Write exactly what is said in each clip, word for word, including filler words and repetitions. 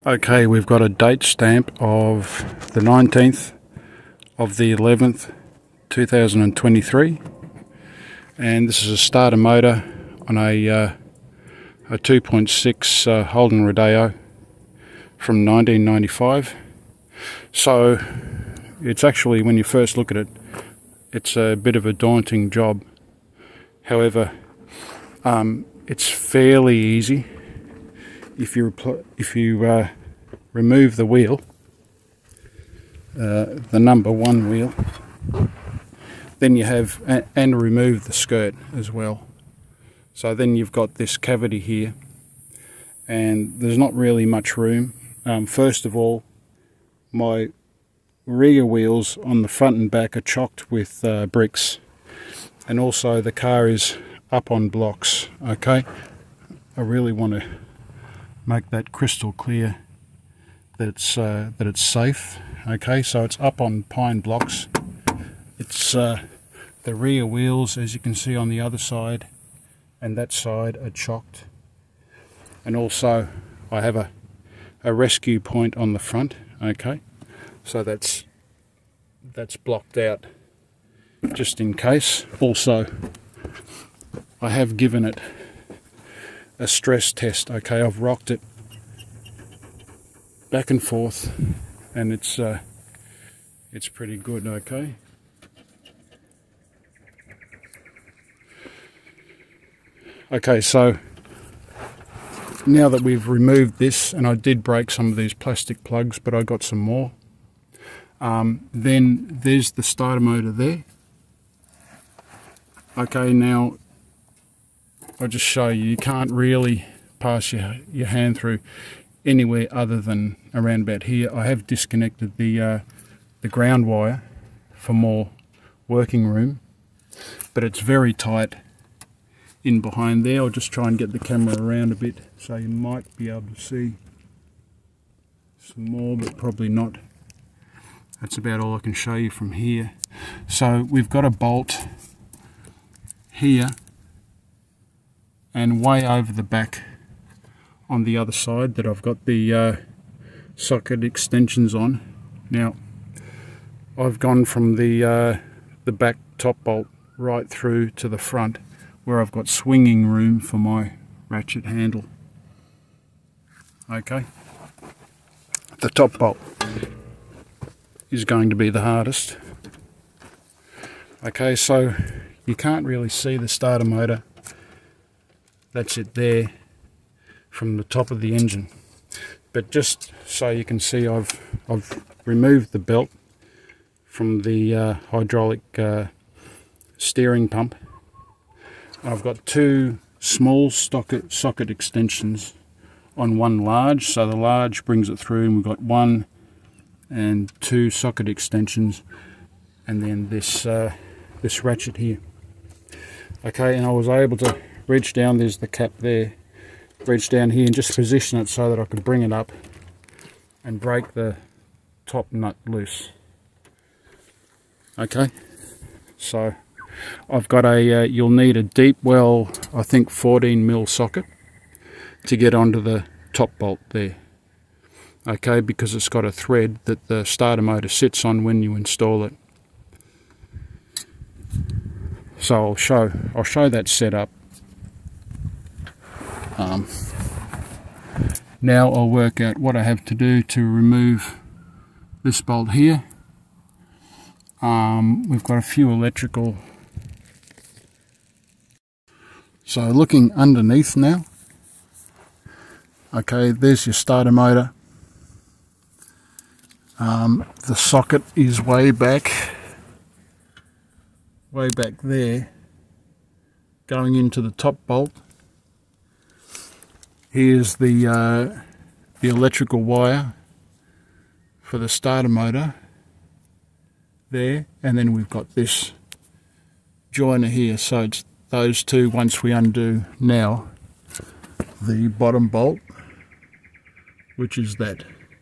Okay, we've got a date stamp of the nineteenth of the eleventh two thousand twenty-three, and this is a starter motor on a uh, a two point six uh, Holden Rodeo from nineteen ninety-five. So it's actually, when you first look at it, it's a bit of a daunting job. However, um, it's fairly easy. If you if you uh, remove the wheel, uh, the number one wheel, then you have and remove the skirt as well. So then you've got this cavity here, and there's not really much room. Um, first of all, my rear wheels on the front and back are chocked with uh, bricks, and also the car is up on blocks. Okay, I really want to make that crystal clear that it's uh, that it's safe. Okay, so it's up on pine blocks. It's uh, the rear wheels, as you can see on the other side and that side, are chocked, and also I have a a rescue point on the front. Okay, so that's that's blocked out just in case. Also, I have given it a stress test. Okay, I've rocked it back and forth, and it's uh, it's pretty good. Okay, okay, so now that we've removed this, and I did break some of these plastic plugs, but I got some more. Um, then there's the starter motor there. Okay, now I'll just show you, you can't really pass your, your hand through anywhere other than around about here. I have disconnected the, uh, the ground wire for more working room, but it's very tight in behind there. I'll just try and get the camera around a bit so you might be able to see some more, but probably not. That's about all I can show you from here. So we've got a bolt here and way over the back on the other side that I've got the uh, socket extensions on. Now I've gone from the uh, the back top bolt right through to the front, where I've got swinging room for my ratchet handle. Okay, the top bolt is going to be the hardest. Okay, so you can't really see the starter motor. That's it there from the top of the engine. But just so you can see, I've I've removed the belt from the uh, hydraulic uh, steering pump. I've got two small socket socket extensions on one large, so the large brings it through, and we've got one and two socket extensions, and then this uh, this ratchet here. Okay, and I was able to reach down, there's the cap there, reach down here and just position it so that I could bring it up and break the top nut loose. Okay, so I've got a, uh, you'll need a deep well, I think fourteen mil socket to get onto the top bolt there. Okay, because it's got a thread that the starter motor sits on when you install it. So I'll show, I'll show that setup. Um, now I'll work out what I have to do to remove this bolt here. Um, we've got a few electrical. So looking underneath now. Okay, there's your starter motor. Um, the socket is way back, way back there, going into the top bolt. Here's the uh, the electrical wire for the starter motor there, and then we've got this joiner here. So it's those two. Once we undo now the bottom bolt, which is that.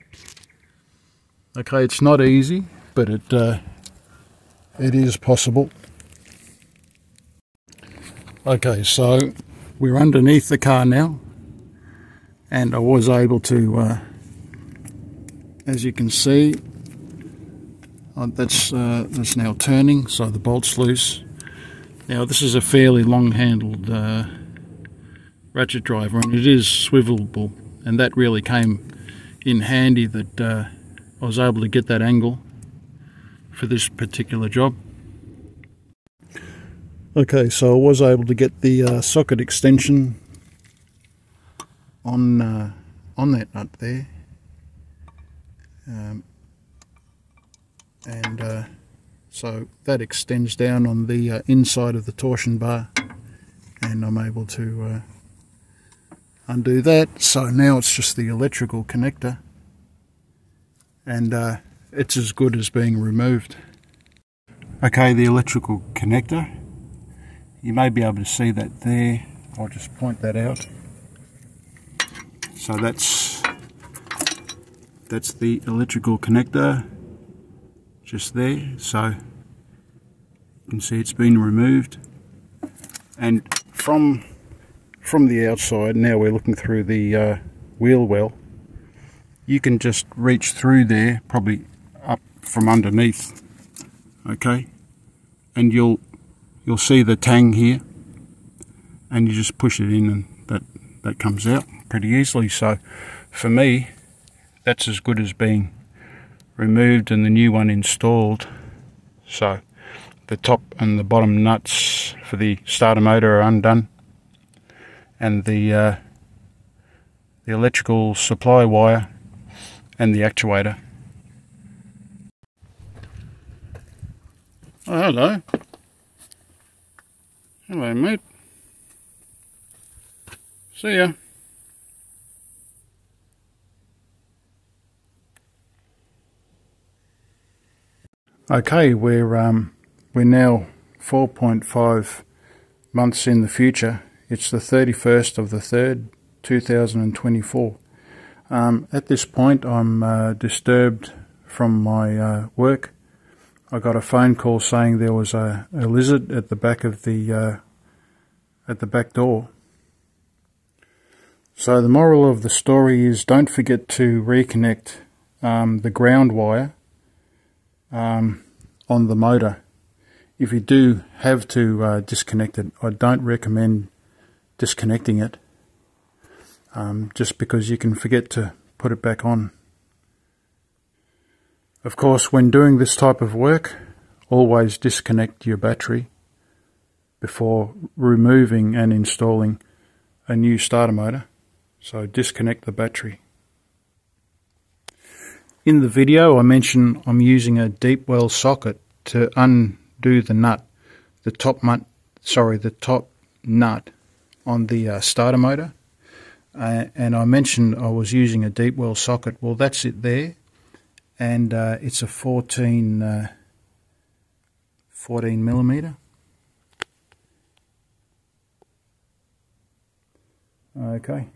Okay, it's not easy, but it uh, it is possible. Okay, so we're underneath the car now, and I was able to uh, as you can see, uh, that's, uh, that's now turning, so the bolt's loose. Now this is a fairly long-handled uh, ratchet driver, and it is swivelable, and that really came in handy that uh, I was able to get that angle for this particular job. Okay, so I was able to get the uh, socket extension on uh, on that nut there, um, and uh, so that extends down on the uh, inside of the torsion bar, and I'm able to uh, undo that. So now it's just the electrical connector, and uh, it's as good as being removed. Okay, the electrical connector, you may be able to see that there. I'll just point that out. So that's that's the electrical connector just there. So you can see it's been removed, and from from the outside, now we're looking through the uh, wheel well, you can just reach through there, probably up from underneath, okay, and you'll you'll see the tang here, and you just push it in and that that comes out pretty easily. So for me, that's as good as being removed and the new one installed. So the top and the bottom nuts for the starter motor are undone, and the uh, the electrical supply wire and the actuator. Oh, hello. Hello, mate. See ya. Okay, we're um we're now four point five months in the future. It's the thirty-first of the third, two thousand twenty-four. Um, at this point, I'm uh, disturbed from my uh, work. I got a phone call saying there was a, a lizard at the back of the uh, at the back door. So the moral of the story is, don't forget to reconnect um, the ground wire um, on the motor. If you do have to uh, disconnect it, I don't recommend disconnecting it, um, just because you can forget to put it back on. Of course, when doing this type of work, always disconnect your battery before removing and installing a new starter motor. So disconnect the battery. In the video I mentioned I'm using a deep well socket to undo the nut, the top nut, sorry, the top nut on the uh, starter motor. Uh, and I mentioned I was using a deep well socket. Well, that's it there. And uh, it's a fourteen, uh, fourteen millimeter. Okay.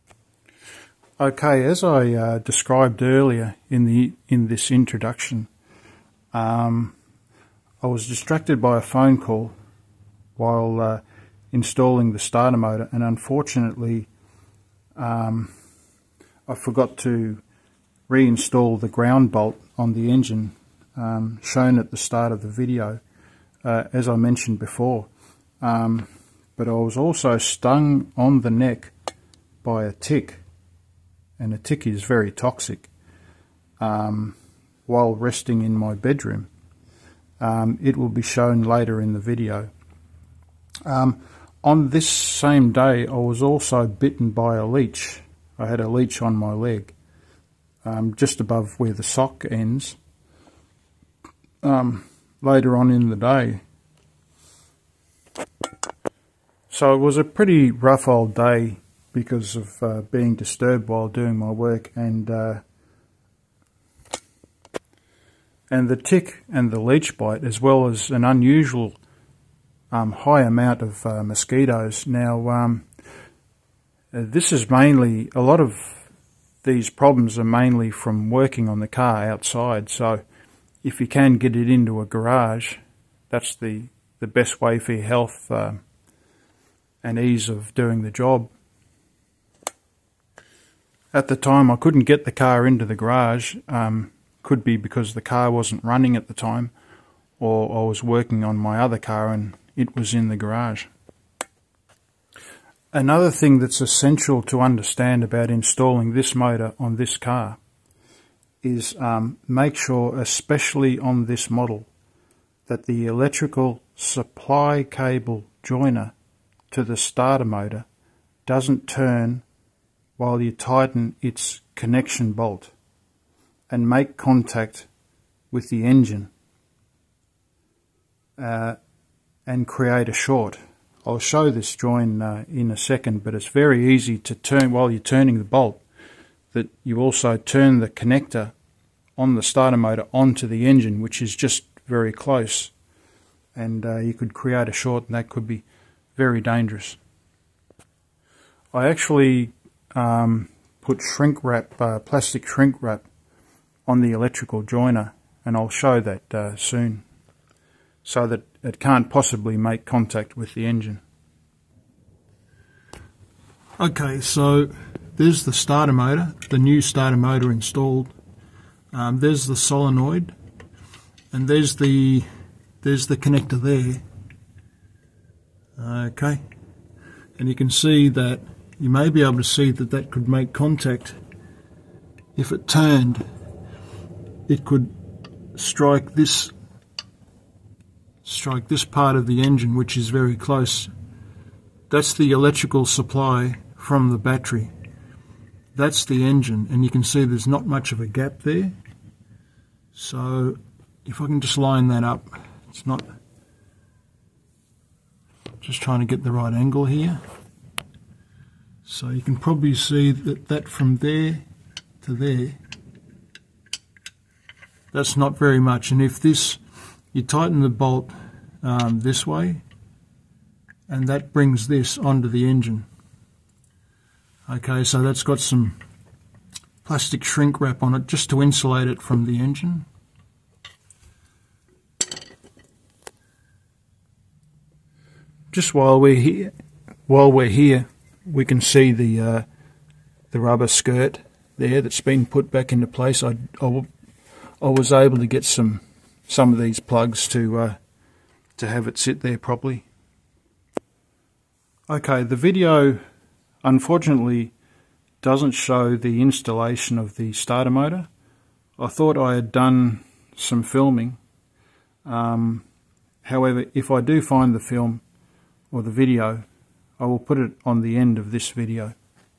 Okay, as I uh, described earlier in the in this introduction, um, I was distracted by a phone call while uh, installing the starter motor, and unfortunately, um, I forgot to reinstall the ground bolt on the engine um, shown at the start of the video, uh, as I mentioned before. Um, but I was also stung on the neck by a tick, and a tick is very toxic, um, while resting in my bedroom. Um, it will be shown later in the video. Um, on this same day, I was also bitten by a leech. I had a leech on my leg, Um, just above where the sock ends, um, later on in the day. So it was a pretty rough old day because of uh, being disturbed while doing my work, and uh, and the tick and the leech bite, as well as an unusual um, high amount of uh, mosquitoes. Now, um, this is mainly, a lot of these problems are mainly from working on the car outside. So if you can get it into a garage, that's the, the best way for your health uh, and ease of doing the job. at the time I couldn't get the car into the garage. Um, could be because the car wasn't running at the time, or I was working on my other car and it was in the garage. Another thing that's essential to understand about installing this motor on this car is um, make sure, especially on this model, that the electrical supply cable joiner to the starter motor doesn't turn while you tighten its connection bolt and make contact with the engine uh, and create a short. I'll show this join uh, in a second, but it's very easy to turn while you're turning the bolt, that you also turn the connector on the starter motor onto the engine, which is just very close, and uh, you could create a short, and that could be very dangerous. I actually um, put shrink wrap, uh, plastic shrink wrap on the electrical joiner, and I'll show that uh, soon, so that it can't possibly make contact with the engine. Okay, so there's the starter motor, the new starter motor installed. Um, there's the solenoid, and there's the there's the connector there. Okay, and you can see that you may be able to see that that could make contact. If it turned, it could strike this strike this part of the engine, which is very close. That's the electrical supply from the battery. That's the engine, and you can see there's not much of a gap there. So if I can just line that up, it's not, just trying to get the right angle here. So you can probably see that that from there to there, that's not very much. And if this, you tighten the bolt um, this way, and that brings this onto the engine. Okay, so that's got some plastic shrink wrap on it just to insulate it from the engine. Just while we're here, while we're here, we can see the uh, the rubber skirt there that's been put back into place. I, I, I was able to get some some of these plugs to uh, to have it sit there properly. Okay, the video unfortunately doesn't show the installation of the starter motor. I thought I had done some filming. Um, however, if I do find the film or the video, I will put it on the end of this video.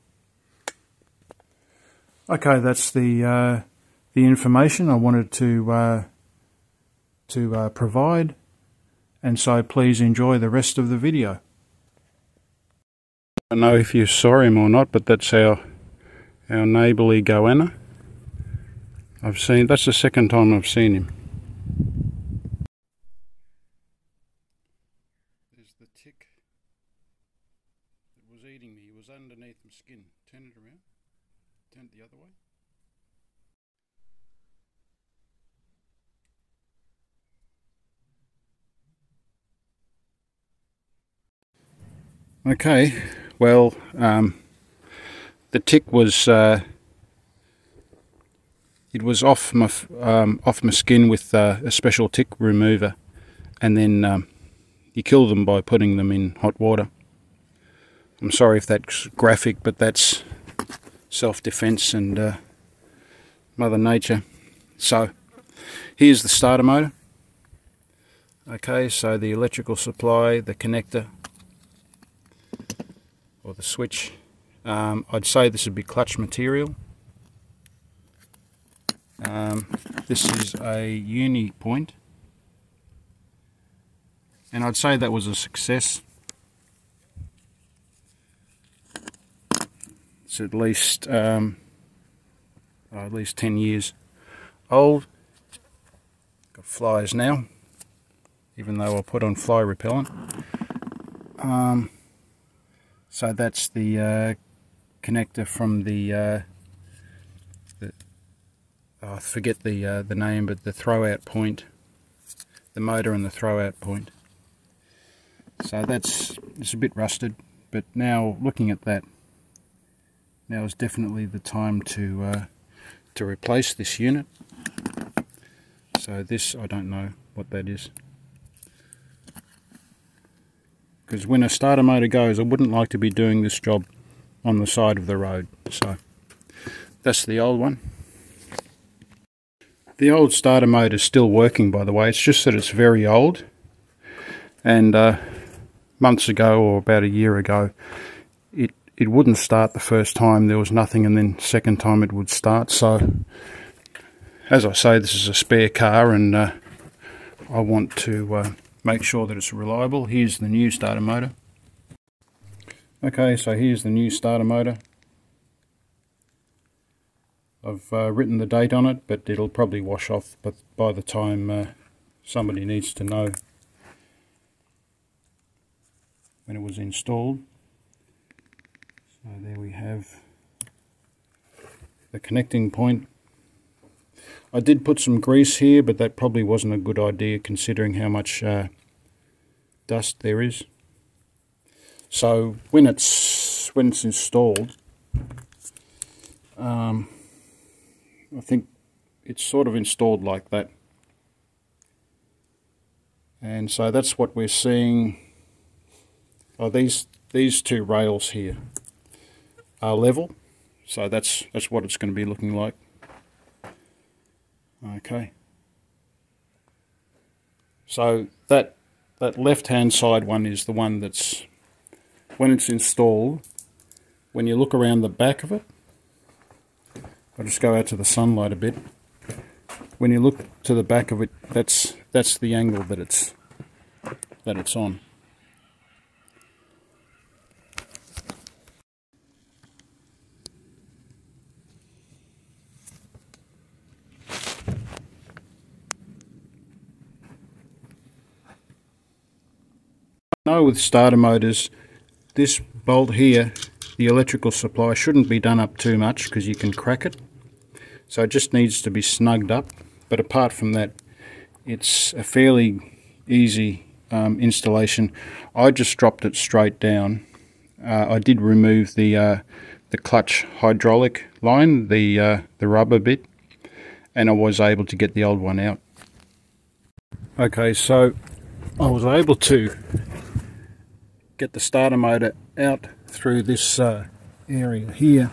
Okay, that's the uh, the information I wanted to uh, to uh, provide, and so please enjoy the rest of the video. I don't know if you saw him or not, but that's our our neighbourly goanna. I've seen, that's the second time I've seen him. There's the tick that was eating me. He was underneath my skin. Turn it around. Turn it the other way. Okay, well, um, the tick was uh, it was off my um, off my skin with uh, a special tick remover, and then um, you kill them by putting them in hot water. I'm sorry if that's graphic, but that's self-defense and uh, Mother Nature. So here's the starter motor. Okay, so the electrical supply, the connector, or the switch. Um, I'd say this would be clutch material. Um, this is a uni point, and I'd say that was a success. It's at least um, oh, at least ten years old. Got flies now, even though I put on fly repellent. Um, so that's the uh, connector from the, uh, the oh, I forget the uh, the name, but the throw-out point, the motor and the throw-out point. So that's, it's a bit rusted, but now looking at that, now is definitely the time to uh, to replace this unit. So this, I don't know what that is, because when a starter motor goes, I wouldn't like to be doing this job on the side of the road. So that's the old one. The old starter motor is still working, by the way. It's just that it's very old, and uh, months ago, or about a year ago, it it wouldn't start the first time. There was nothing, and then second time it would start. So as I say, this is a spare car, and uh, I want to uh, make sure that it's reliable. Here's the new starter motor. Okay, so here's the new starter motor. I've uh, written the date on it, but it'll probably wash off but by the time uh, somebody needs to know when it was installed. So there we have the connecting point. I did put some grease here, but that probably wasn't a good idea considering how much uh, dust there is. So when it's when it's installed, um, I think it's sort of installed like that, and so that's what we're seeing. Oh, these these two rails here are level, so that's that's what it's going to be looking like. Okay, so that that left-hand side one is the one that's, when it's installed, when you look around the back of it, I'll just go out to the sunlight a bit. When you look to the back of it, that's that's the angle that it's that it's on. I know with starter motors, this bolt here, the electrical supply, shouldn't be done up too much because you can crack it. So it just needs to be snugged up. But apart from that, it's a fairly easy um, installation. I just dropped it straight down. Uh, I did remove the uh, the clutch hydraulic line, the uh, the rubber bit, and I was able to get the old one out. Okay, so I was able to get the starter motor out through this uh, area here.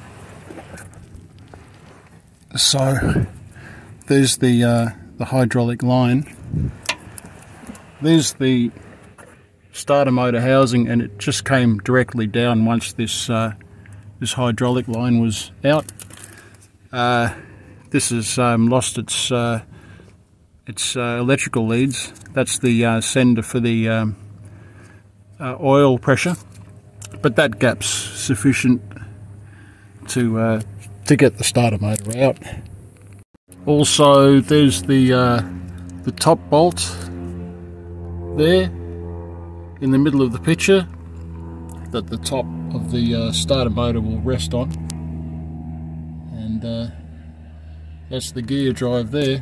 So there's the uh, the hydraulic line. There's the starter motor housing, and it just came directly down once this uh, this hydraulic line was out. Uh, this has um, lost its uh, its uh, electrical leads. That's the uh, sender for the um, uh, oil pressure, but that gap's sufficient to uh, to get the starter motor out. Also, there's the uh, the top bolt there in the middle of the picture that the top of the uh, starter motor will rest on, and uh, that's the gear drive there.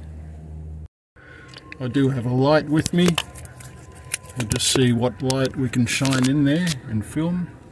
I do have a light with me. We'll just see what light we can shine in there and film.